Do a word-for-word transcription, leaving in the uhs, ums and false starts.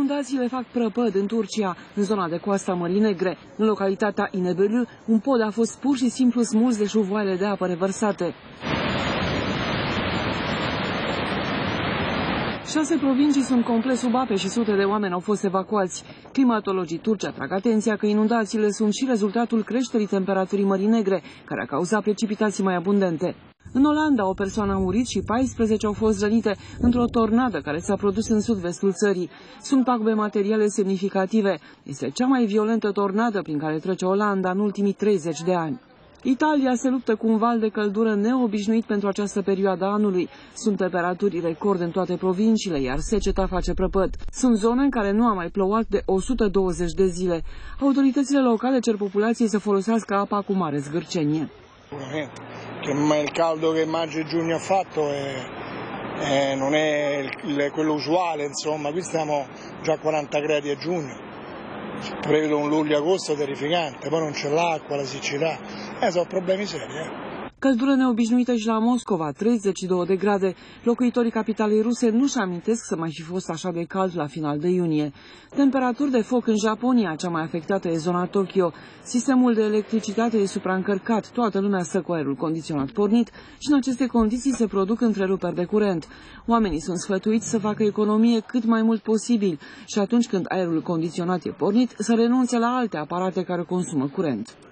Inundațiile fac prăpăd în Turcia, în zona de coastă a Mării Negre. În localitatea İnebolu, un pod a fost pur și simplu smuls de șuvoaiele de apă revărsate. Șase provincii sunt complet sub ape și sute de oameni au fost evacuați. Climatologii turci atrag atenția că inundațiile sunt și rezultatul creșterii temperaturii Mării Negre, care a cauzat precipitații mai abundente. În Olanda, o persoană a murit și paisprezece au fost rănite într-o tornadă care s-a produs în sud-vestul țării. Sunt pagube materiale semnificative. Este cea mai violentă tornadă prin care trece Olanda în ultimii treizeci de ani. Italia se luptă cu un val de căldură neobișnuit pentru această perioadă a anului. Sunt temperaturi record în toate provinciile, iar seceta face prăpăd. Sunt zone în care nu a mai plouat de o sută douăzeci de zile. Autoritățile locale cer populației să folosească apa cu mare zgârcenie. Che il caldo che maggio e giugno ha fatto è, è, non è il, quello usuale, insomma, qui stiamo già a quaranta gradi a giugno, prevedo un luglio-agosto terrificante, poi non c'è l'acqua, la siccità, eh, sono problemi seri. Eh. Căldură neobișnuită și la Moscova, treizeci și două de grade. Locuitorii capitalei ruse nu-și amintesc să mai fi fost așa de cald la final de iunie. Temperaturi de foc în Japonia, cea mai afectată e zona Tokyo. Sistemul de electricitate e supraîncărcat, toată lumea stă cu aerul condiționat pornit și în aceste condiții se produc întreruperi de curent. Oamenii sunt sfătuiți să facă economie cât mai mult posibil și atunci când aerul condiționat e pornit, să renunțe la alte aparate care consumă curent.